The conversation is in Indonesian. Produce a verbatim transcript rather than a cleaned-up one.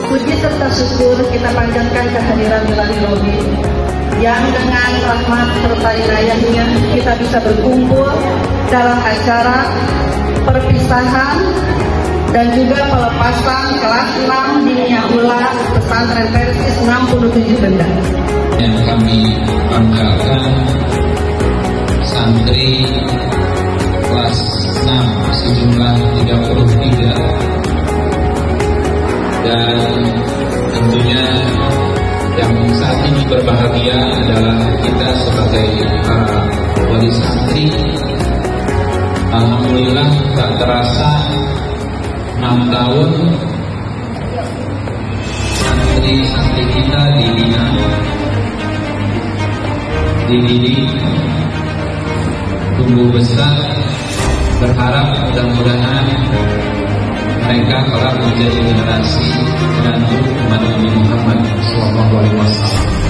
puji serta syukur kita panjatkan kehadiran Ilahi Robi yang dengan rahmat serta inayahnya kita bisa berkumpul dalam acara perpisahan dan juga pelepasan kelas enam Dinia Ula Pesantren Persis enam puluh tujuh Benda. Yang kami banggakan santri kelas enam sejumlah tiga puluh tiga, dan tentunya yang saat ini berbahagia adalah kita sebagai para wali santri. Alhamdulillah tak terasa enam tahun santri-santri kita dibina, dididik, tumbuh besar. Berharap mudah-mudahan mereka kelak menjadi generasi penantu umat Nabi Muhammad shallallahu alaihi wasallam.